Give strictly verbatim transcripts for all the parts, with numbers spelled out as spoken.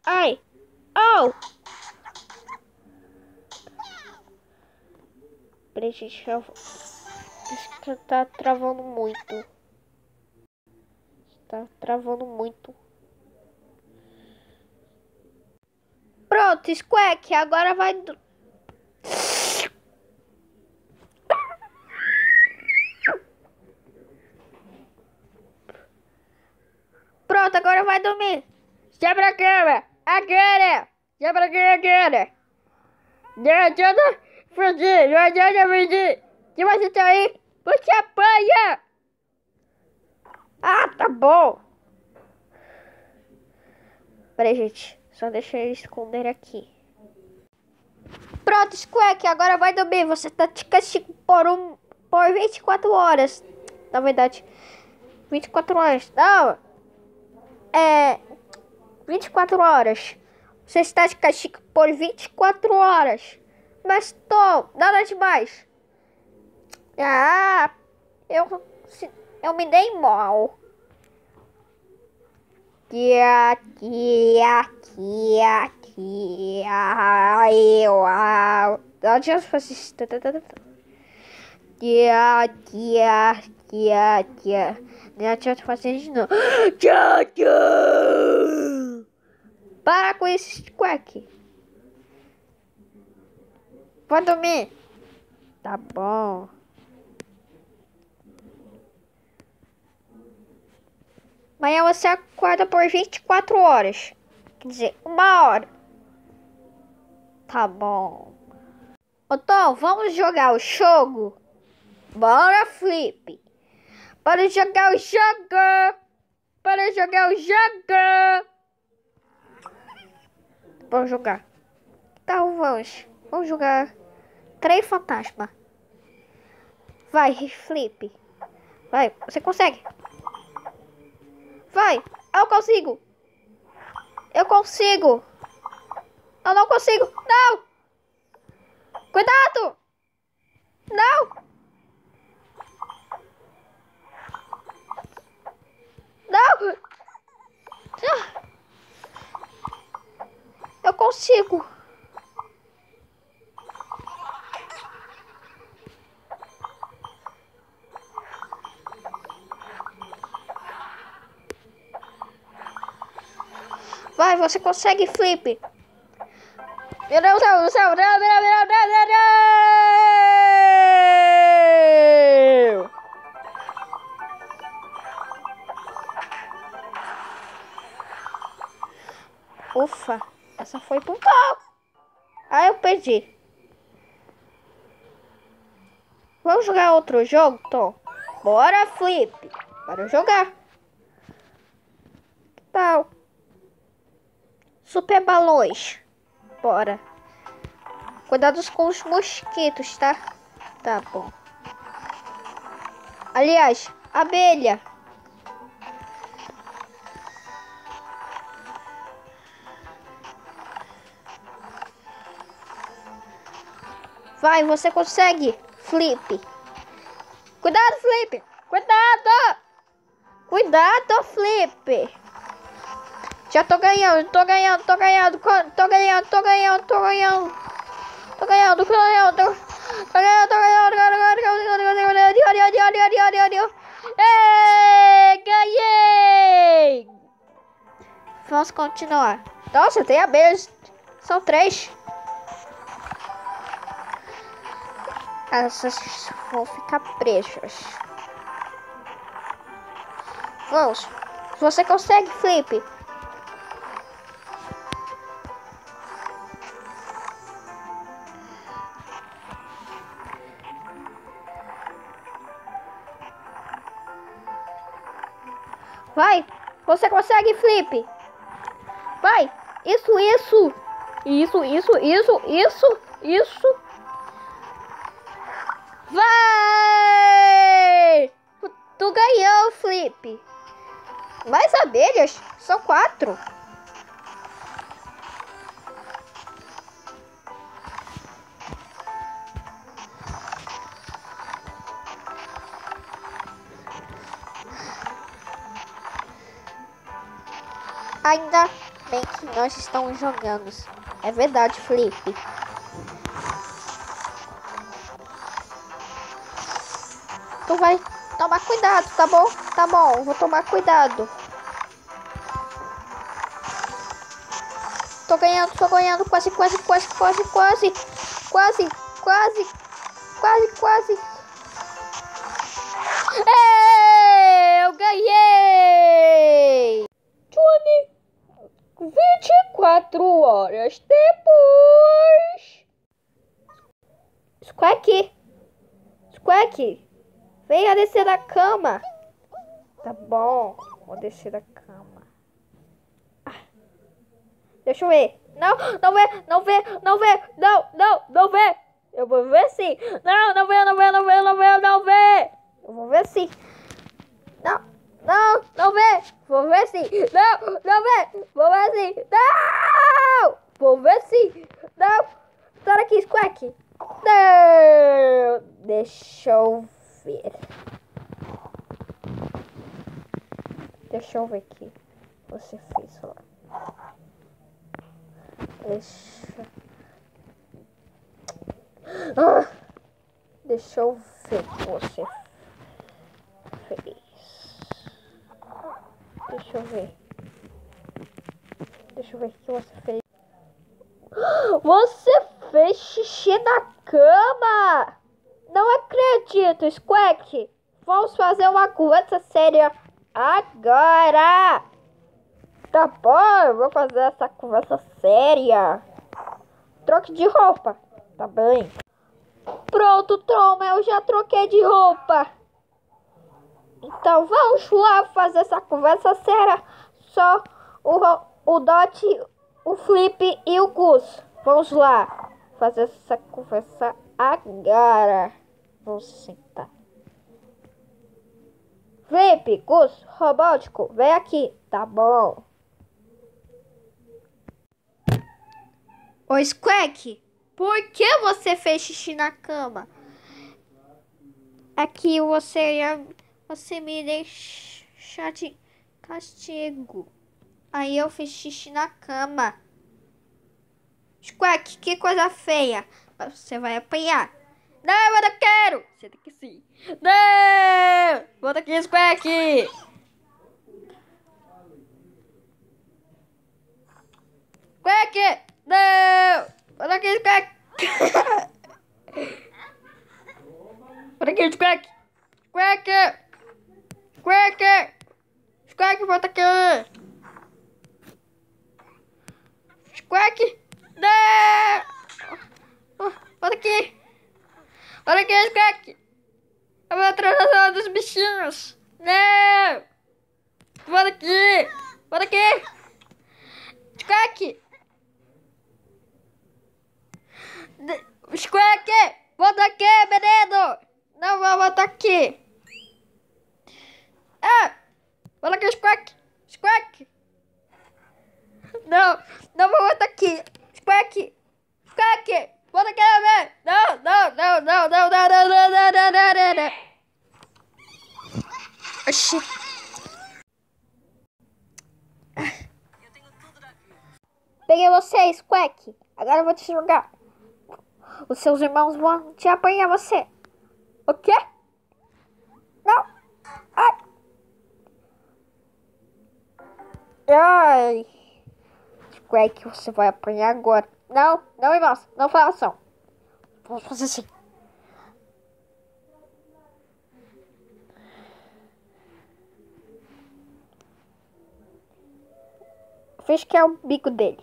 Ai! Oh! Peraí, gente. Eu... Isso que tá travando muito. Tá travando muito. Pronto, Squeak, agora vai... Pronto, agora vai dormir. Já pra cama. Agora. Já pra cama agora. Não adianta fugir, não adianta fugir. Se você sair, você apanha. Ah, tá bom. Peraí, gente. Só deixa ele esconder aqui. Pronto, Squeak, agora vai dormir. Você tá de castigo por, um, por vinte e quatro horas. Na verdade, vinte e quatro horas. Não. É... vinte e quatro horas. Você está de castigo por vinte e quatro horas. Mas tô, nada demais. Ah, eu, eu me dei mal. Tia, tia, tia, tia, eu, não adianta fazer isso. Tia, tia, tia, tia. Não adianta fazer isso não. Tia, tia. Para com esse Squeak. Vai dormir. Tá bom. Amanhã você acorda por vinte e quatro horas. Quer dizer, uma hora. Tá bom. Então, vamos jogar o jogo? Bora, Flip. Para jogar o jogo. Para jogar o jogo. Vamos jogar. Então, vamos. Vamos jogar. Três fantasmas. Vai, Flip. Vai, você consegue. Vai, eu consigo. Eu consigo. Eu não consigo. Não. Cuidado. Não. Não. Eu consigo. Vai, você consegue, Flip. Meu Deus do céu, do céu, não, não, não, não, não, não. Ufa, essa foi pro pau. Ah, eu perdi. Vamos jogar outro jogo, Tom? Bora, Flip. Bora jogar. Que tal? Super balões. Bora. Cuidados com os mosquitos, tá? Tá bom. Aliás, abelha. Vai, você consegue, Flip. Cuidado, Flip. Cuidado. Cuidado, Flip. Já tô ganhando, tô ganhando, tô ganhando, tô ganhando, tô ganhando, tô ganhando. Tô ganhando, tô ganhando, tô ganhando, tô ganhando. Ei, ganhei! Vamos continuar. Nossa, tem abelhas. São três. Essas vão ficar presas. Vamos. Você consegue, Flip? Vai. Você consegue, Flip? Vai. Isso, isso. Isso, isso, isso, isso, isso. Vai! Tu ganhou, Flip. Mais abelhas? São quatro. Ainda bem que nós estamos jogando. É verdade, Felipe. Tu vai tomar cuidado, tá bom? Tá bom, vou tomar cuidado. Tô ganhando, tô ganhando, quase, quase, quase, quase, quase, quase, quase, quase, quase. Ei, eu ganhei! Johnny, vinte e quatro horas depois. Squeak, Squeak, venha descer da cama. Tá bom, vou descer da cama. Deixa eu ver. Não, não vê, não vê, não vê, não, não, não vê. Eu vou ver sim. Não, não vê, não vê, não vê, não vê, não vê. Eu vou ver sim. Não, não, não vê. Vou ver sim. Não, não vê. Vou ver sim. Não, vou ver sim. Não, sai daqui, Squeak. Não, deixa eu ver. Deixa eu ver aqui. Você fez lá. Deixa... Ah, deixa eu ver o que você fez. Deixa eu ver. Deixa eu ver o que você fez. Você fez xixi na cama! Não acredito, Squeak. Vamos fazer uma conversa séria agora. Tá bom, eu vou fazer essa conversa séria. Troque de roupa. Tá bem. Pronto, Tom, eu já troquei de roupa. Então vamos lá fazer essa conversa séria. Só o, o Dot, o Flip e o Gus. Vamos lá fazer essa conversa agora. Vamos sentar. Flip, Gus, robótico, vem aqui. Tá bom. Ô, Squeak, por que você fez xixi na cama? Aqui você ia, você me deixar de castigo. Aí eu fiz xixi na cama. Squeak, que coisa feia. Você vai apanhar. Não, eu não quero. Você tem que sim. Não! Volta aqui, Squeak. Squeak! Não! Volta aqui, Squeak. Volta aqui, Squeak. Squeak! Squeak! Squeak, volta aqui. Squeak! Não! Volta aqui. Volta aqui, Squeak. Eu vou atrás da dos bichinhos. Não! Volta aqui. Volta aqui. Squeak! Squeak! Volta aqui, menino! Não vou voltar aqui. Ah! Volta aqui, Squeak! Squeak! Não! Não vou voltar aqui! Squeak! Squeak! Volta aqui, velho! Não, não, não, não, não, não, não, não, não, não, não, não, não. Oxi! Peguei você, Squeak! Agora eu vou te jogar! Os seus irmãos vão te apanhar você. O quê? Não. Ai. Ai. Squeak, você vai apanhar agora. Não, não, irmãos. Não façam. Vamos fazer assim. Veja que é o bico dele.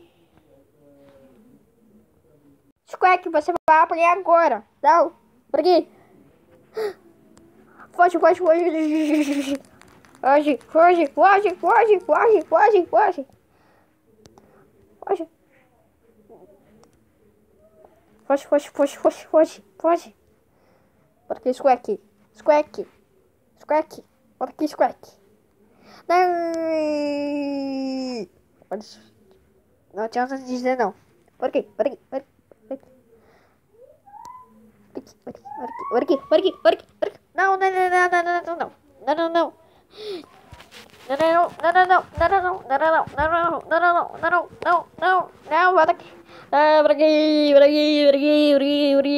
Squeak, você vai apanhar agora. Não. Por aqui. Foge, foge, foge. Foge, foge, foge, foge, foge, foge, foge. Foge. Foge, foge, foge, foge, foge, foge. Bota aqui, Squeak. Squeak. Squeak. Bota aqui, Squeak. Não. Não adianta dizer não. Bota aqui, bota aqui, bota aqui. Bora aqui, bora aqui, bora aqui, bora aqui, bora aqui. Não, não, não, não, não, não, não, não, não, não. Não, não, não, não, não, não, não, não, não, não, não, não, não, não, não, não, não, volta aqui. Ah, por aqui, por aqui, por aqui, por aqui, por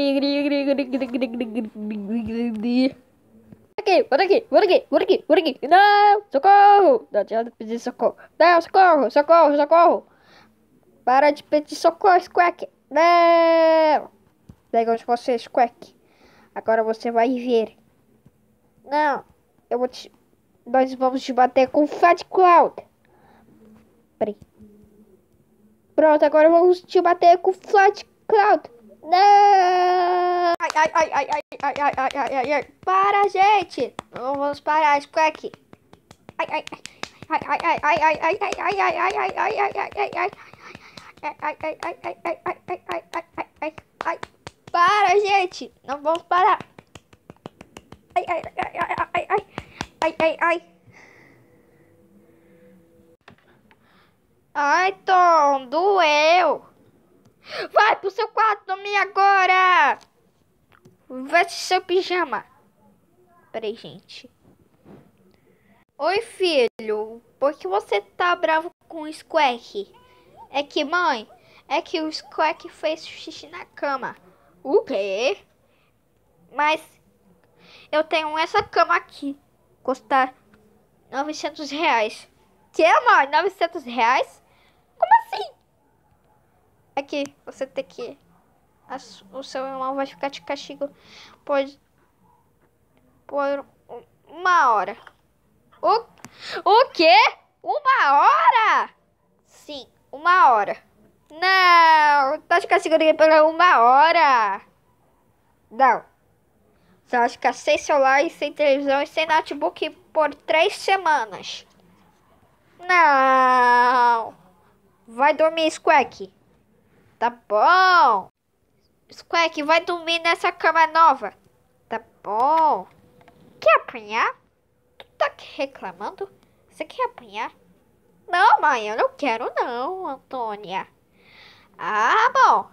aqui, aqui, por aqui, por aqui, por aqui, por aqui. Não, socorro. Não adianta pedir socorro. Não, socorro, socorro, socorro. Para de pedir socorro, Squeak. Não. Pega onde você, Squeak. Agora você vai ver. Não, eu vou te... Nós vamos te bater com o Fat Cloud. Peraí. Pronto, agora vamos te bater com o Fat Cloud. Não! Ai, ai, ai, ai, ai, ai, ai, ai, ai, ai, ai. Para, gente! Não vamos parar, Squeak. Ai, ai, ai, ai, ai, ai, ai, ai, ai, ai, ai, ai, ai, ai, ai, ai, ai, ai. Ai, ai, ai, ai, ai, ai, ai, ai, ai, ai, ai, ai, ai. Para, gente! Não vamos parar. Ai, ai, ai, ai, ai, ai, ai, ai, ai. Ai, Tom, doeu. Vai pro seu quarto dormir agora. Veste seu pijama. Peraí, gente. Oi, filho. Por que você tá bravo com o Squeak? É que, mãe, é que o Squeak fez xixi na cama. O quê? Mas eu tenho essa cama aqui. Custa novecentos reais. Que, mãe? novecentos reais? Como assim? É que você tem que... O seu irmão vai ficar de castigo por... Por uma hora. O, o quê? Uma hora? Sim, uma hora. Não, tá de castigo ninguém por uma hora. Não. Você vai ficar sem celular e sem televisão e sem notebook por três semanas. Não. Vai dormir, Squeak. Tá bom. Squeak, vai dormir nessa cama nova. Tá bom. Quer apanhar? Tu tá reclamando? Você quer apanhar? Não, mãe, eu não quero não, Antônia. Ah, bom.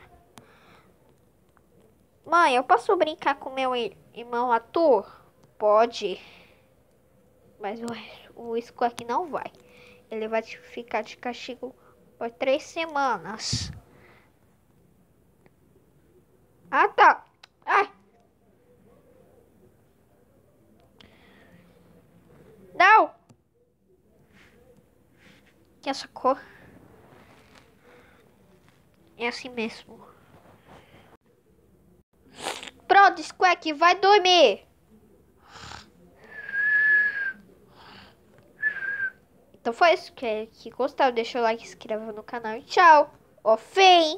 Mãe, eu posso brincar com meu irmão Arthur? Pode. Mas o, o Squeak não vai. Ele vai ficar de castigo por três semanas. Ah, tá. Ai. Não. Que essa cor é assim mesmo. Pronto, Squeak, vai dormir. Então foi isso que, que gostou. Deixa o like, se inscreva no canal e tchau. Ó, fim.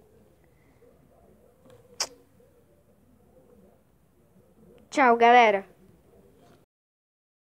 Tchau, galera.